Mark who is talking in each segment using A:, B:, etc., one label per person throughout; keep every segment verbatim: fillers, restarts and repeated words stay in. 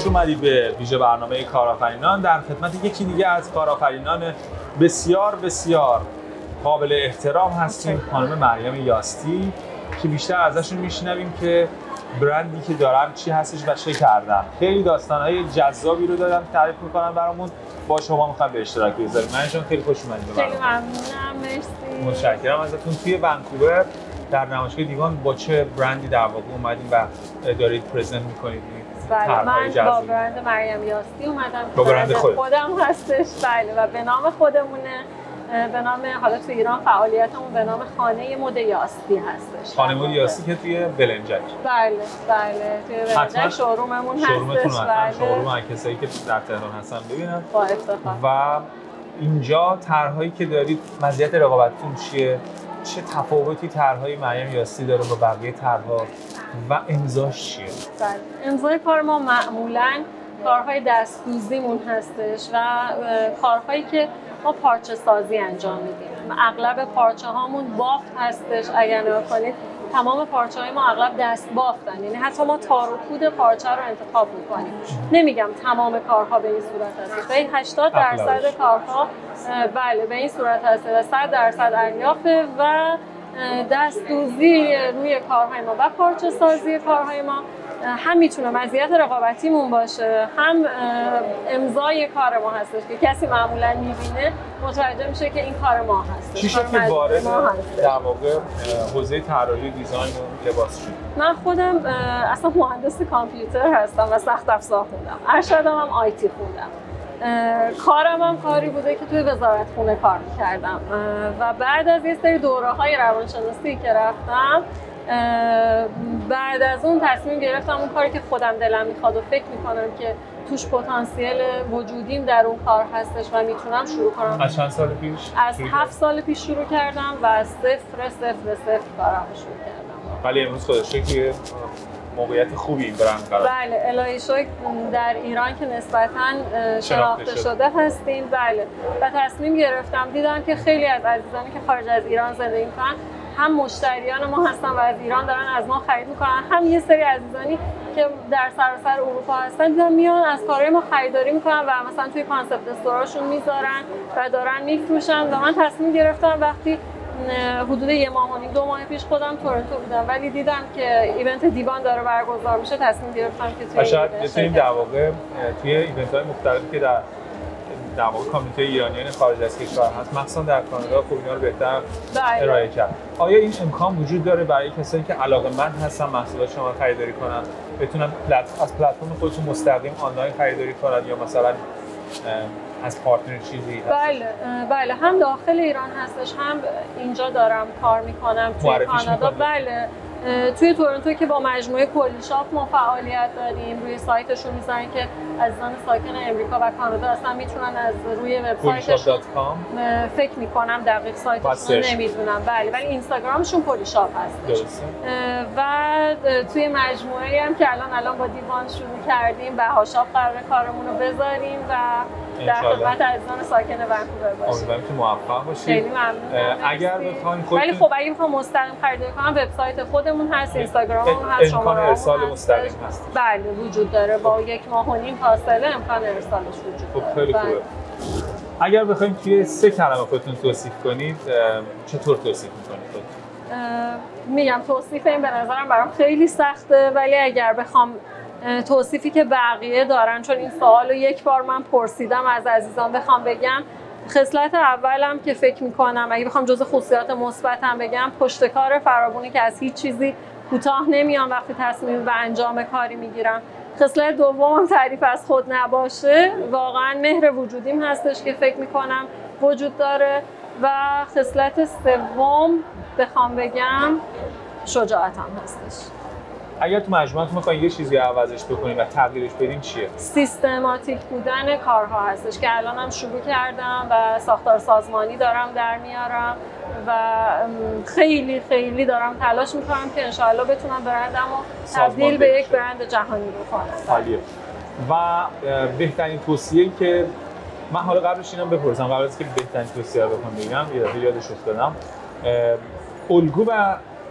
A: خوش اومدید به ویژه برنامه کارآفرینان. در خدمت یکی دیگه از کارآفرینان بسیار بسیار قابل احترام هستیم، خانم مریم یاستی، که بیشتر ازشون میشنویم که برندی که دارن چی هستش و چه کردن. خیلی داستانهای جذابی رو دادن تعریف میکنن برامون، با شما میخوام به اشتراک بذاریم. من جان خیلی خوش اومدید.
B: خیلی ممنونم، مرسی.
A: متشکرم ازتون. توی ونکوور در نمایشگاه دیوان با چه برندی در واقع اومدین و دارید پرزنت میکنید؟
B: بله، من با برند مریم یاستی اومدم.
A: با برند خود.
B: خودم هستش، بله، و به نام خودمونه. به نام، حالا تو ایران فعالیتمون به نام خانه مد یاستی هستش.
A: خانه مد یاستی که توی بلنجک.
B: بله بله، توی بلنجک شوروممون هستش.
A: شورومتون
B: بله.
A: شوروم هر کسایی که در تهران هستن ببینن.
B: با افتخار.
A: و اینجا طرحهایی که دارید مزیت رقابتتون چیه؟ چه تفاوتی طرحهای مریم یاستی داره با بقیه طرحها و امضاش چیه؟
B: بله، امضای کار ما معمولاً کارهای دست‌دوزیمون هستش و کارهایی که ما پارچه سازی انجام میدیم. اغلب پارچه هامون بافت هستش. اگر نگاه کنید تمام پارچه های ما اغلب دست بافتن، یعنی حتی ما تار و پود پارچه رو انتخاب میکنیم. نمیگم تمام کارها به این صورت هستش، ولی هشتاد درصد کارها بله به این صورت هست و صد درصد الیافه و دست‌دوزی روی کارهای ما و پارچه سازی کارهای ما هم میتونه مزیت رقابتیمون باشه، هم امضای کار ما هستش که کسی معمولا میبینه متوجه میشه که این کار ما هستش.
A: چی شد که وارد در واقع حوزه طراحی دیزاین و لباس شد؟
B: من خودم اصلا مهندس کامپیوتر هستم و سخت افزار خوندم. ارشدم هم آیتی خوندم. کارم هم کاری بوده که توی وزارت خونه کار میکردم و بعد از یه سری دوره‌های روانشناسی که رفتم، بعد از اون تصمیم گرفتم اون کاری که خودم دلم میخواد و فکر میکنم که توش پتانسیل وجودیم در اون کار هستش و میتونم شروع کنم.
A: از چند سال پیش؟
B: از هفت سال پیش شروع کردم و از صفر صفر صفر کارم شروع کردم.
A: ولی امروز خودش که موقعیت خوبی این برند قرار.
B: بله، الهی شکر در ایران که نسبتاً شناخته شده هستیم. بله، و تصمیم گرفتم، دیدم که خیلی از عزیزانی که خارج از ایران زندگی میکنن هم مشتریان ما هستن و از ایران دارن از ما خرید میکنن، هم یه سری عزیزانی که در سراسر اروپا هستن دیدم میان از کارهای ما خریداری میکنن و مثلا توی کانسپت استوراشون میذارن و دارن میفروشن. و من تصمیم گرفتم وقتی حدود یه ماه و نیم دو ماه پیش خودم تورنتو بودم ولی دیدم که ایونت دیوان داره برگزار میشه، تصمیم گرفتم که توی
A: شاید بتونیم در واقع توی ایونت های مختلفی که در در واقع کامیونیته ایرانیان خارج از کشور هست، مخصوصا در کانادا، خب اینا رو بهتر ارائه کرد. آیا این امکان وجود داره برای کسایی که علاقه‌مند هستن محصولات شما خریداری کنن بتونن پلت... از پلتفرم خودتون مستقیم آنلاین خریداری کنن یا مثلا از پارتنر چیزی هست؟
B: بله بله، هم داخل ایران هستش، هم اینجا دارم کار میکنم توی کانادا. بله، توی تورنتو که با مجموعه کلی شاپ ما فعالیت داریم، روی سایتشون میذارن که عزیزان ساکن امریکا و کانادا اصلا میتونن از روی وبسایتشون، فکر میکنم دقیق سایتشون نمیدونم، بله، ولی اینستاگرامشون کلی شاپ هستش. و توی مجموعه هم که الان الان با دیوان شروع کردیم، بها شاپ قراره کارمون رو بذاریم و در خدمت عزیزان ساکن ونکوور باشیم.
A: امیدوارم که موفق باشید.
B: خیلی ممنونم.
A: اگر بخواید
B: خودتون، ولی خب اگه بخوام مستقیم خریداری کنم، وبسایت خودمون هست، اینستاگراممون هست،
A: امکان ارسال مستقیم هست.
B: بله وجود داره، با یک ماه و نیم فاصله امکان ارسالش وجود داره.
A: خب خیلی خوبه. اگر بخوایم توی سه کلمه خودتون توصیف کنید، چطور توصیف می‌کنید خودتون؟
B: میگم توصیف این به نظرم برام خیلی سخته، ولی اگر بخوام توصیفی که بقیه دارن، چون این سوالو یک بار من پرسیدم از عزیزان، بخوام بگم خصلت اولم که فکر میکنم اگه بخوام جزء خصوصیات مثبتم بگم، پشتکار فراوانی که از هیچ چیزی کوتاه نمیام وقتی تصمیم به انجام کاری میگیرم. خصلت دومم تعریف از خود نباشه، واقعا مهر وجودیم هستش که فکر میکنم وجود داره. و خصلت سوم بخوام بگم شجاعتم هستش.
A: اگر تو مجموعتون میخواین یه چیزی عوضش بکنیم و تغییرش بدیم چیه؟
B: سیستماتیک بودن کارها هستش که الان هم شروع کردم و ساختار سازمانی دارم در میارم و خیلی خیلی دارم تلاش میکنم که انشاءالله بتونم برندم رو تبدیل به یک برند جهانی بکنم.
A: عالیه. و بهترین توصیه‌ای که من حالا قبلش اینم بپرسم، قبل از که بهترین توصیه رو بخوام بگم، یه دفعه یادش افتادم، الگو و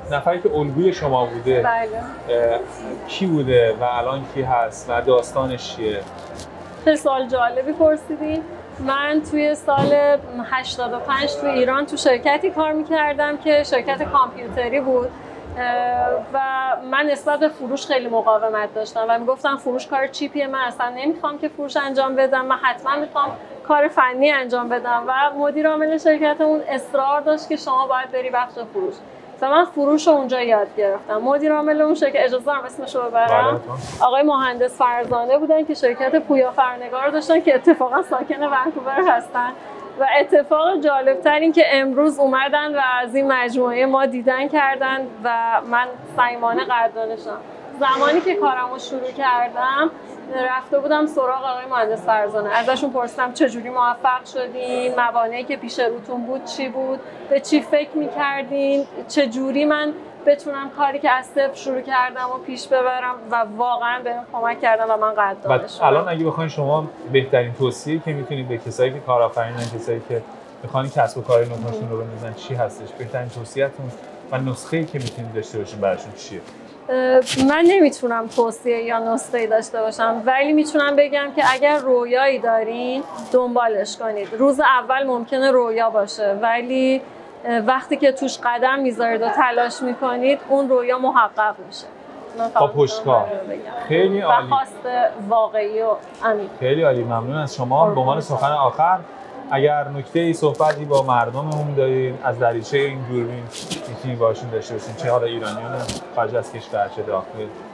A: نفری که الگوی شما بوده
B: بله.
A: کی بوده و الان کی هست و داستانش چیه؟
B: خیلی سوال جالبی پرسیدی. من توی سال هشتاد و پنج توی ایران تو شرکتی کار میکردم که شرکت کامپیوتری بود و من نسبت به فروش خیلی مقاومت داشتم و میگفتم فروش کار چیپیه، من اصلا نمیخوام که فروش انجام بدم، من حتما میخوام کار فنی انجام بدم و مدیر عامل شرکتمون اصرار داشت که شما باید بری بخش فروش. و من فروش رو اونجا یاد گرفتم. مدیر عامل اون شرکت، اجازه دارم اسمش رو ببرم، آقای مهندس فرزانه بودن که شرکت پویا فرنگار داشتن که اتفاقا ساکن ونکوور هستن و اتفاق جالبتر این که امروز اومدن و از این مجموعه ما دیدن کردن و من صمیمانه قدردانشم. زمانی که کارمو شروع کردم رفته بودم سراغ آقای مهندس فرزانه، ازشون پرسیدم چجوری موفق شدین، موانعی که پیش روتون بود چی بود، به چی فکر میکردین، چجوری من بتونم کاری که از صفر شروع کردم و پیش ببرم و واقعا بهم کمک کردن و من قدردانشم.
A: الان اگه بخواید شما بهترین توصیه که میتونید به کسایی که کارآفرینن، کسایی که میخوان کسب و کار نوپاشون رو بندازن چی هستش؟ بهترین توصیه‌تون و نسخه‌ای که میتونید داشته باشین براشون چیه؟
B: من نمیتونم توصیه یا نسخه‌ای داشته باشم، ولی میتونم بگم که اگر رویایی دارین دنبالش کنید. روز اول ممکنه رویا باشه ولی وقتی که توش قدم میذارید و تلاش میکنید اون رویا محقق میشه.
A: با پشتکار. خیلی عالی.
B: و خواست واقعی و عمیق.
A: خیلی عالی، ممنون از شما. به عنوان سخن آخر اگر نکته‌ای صحبتی با مردممون دارید از دریچه این دوربین میتونید باشون داشته باشین، چه حالا ایرانیان خارج از کشور چه داخل؟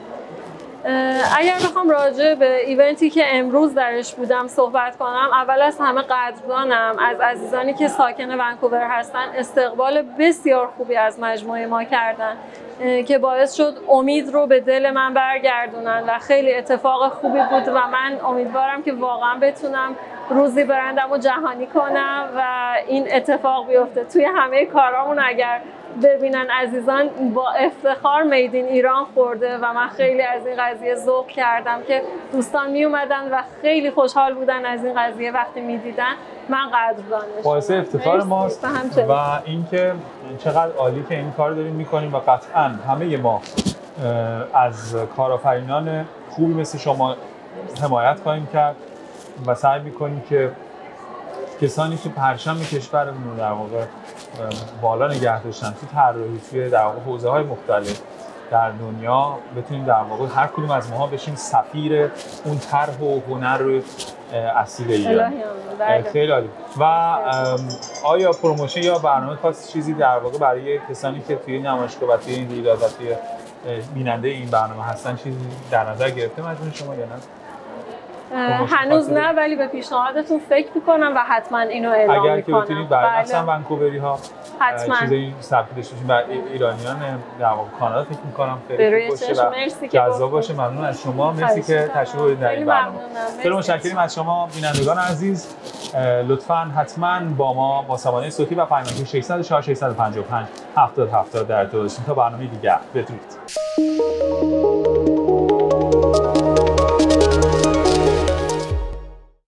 B: اگر بخوام راجع به ایونتی که امروز درش بودم صحبت کنم، اول از همه قدردانم از عزیزانی که ساکن ونکوور هستن. استقبال بسیار خوبی از مجموعه ما کردن که باعث شد امید رو به دل من برگردونن و خیلی اتفاق خوبی بود و من امیدوارم که واقعا بتونم روزی برندم رو جهانی کنم و این اتفاق بیفته. توی همه کارامون اگر ببینن عزیزان با افتخار میدین ایران خورده و من خیلی از این قضیه ذوق کردم که دوستان می اومدن و خیلی خوشحال بودن از این قضیه وقتی میدیدن. من قدردانشم.
A: باعث افتخار ماست و اینکه چقدر عالی که این کار داریم میکنیم و قطعا همه ما از کارآفرینان خوبی مثل شما حمایت خواهیم کرد و سعی میکنیم که کسانی که پرچم کشورمون رو در واقع بالا نگه داشتن تو طراحی، توی در واقع حوزه‌های مختلف در دنیا، بتونیم در واقع هر کدوم از ماها بشیم سفیر اون طرح و هنر اصیل ایران. خیلی عالی. و آیا پروموشن یا برنامه خاص چیزی در واقع برای کسانی که توی نمایشگاه و توی این رویداد و توی بیننده این برنامه هستن چیزی در نظر گرفته مجموعه شما یا نه؟
B: هنوز نه، ولی به پیشنهادتون فکر میکنم و حتما اینو اعلام میکنم.
A: اگر که بتونید برای مثلا ونکووری ها
B: حتما
A: چیزی ثبت داشته باشین برای ایرانیان در واقع کانادا فکر میکنم خیلی خوب باشه و جذاب باشه. ممنون از شما، مرسی که تشریف آوردید در این برنامه. خیلی متشکریم از شما بینندگان عزیز. لطفاً حتما با ما با سامانه صوتی و پیامک شش صفر چهار شش پنج پنج هفتاد هفتاد در ارتباط باشین تا برنامه دیگر. بدرود.